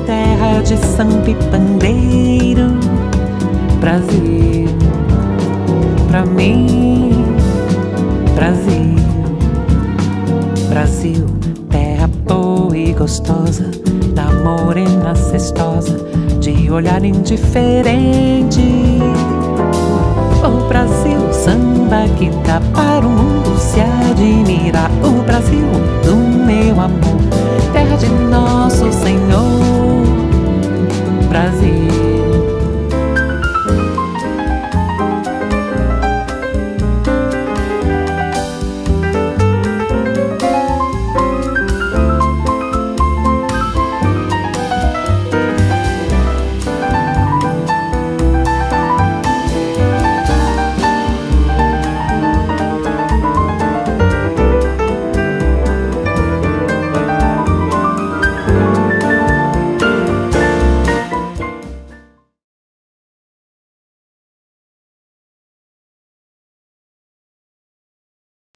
terra de samba e pandeiro. Brasil, pra mim, Brasil. Brasil, terra boa e gostosa, da morena cestosa, de olhar indiferente. O Brasil, samba que dá para o mundo se admirar. O Brasil do meu amor, terra de nosso Senhor.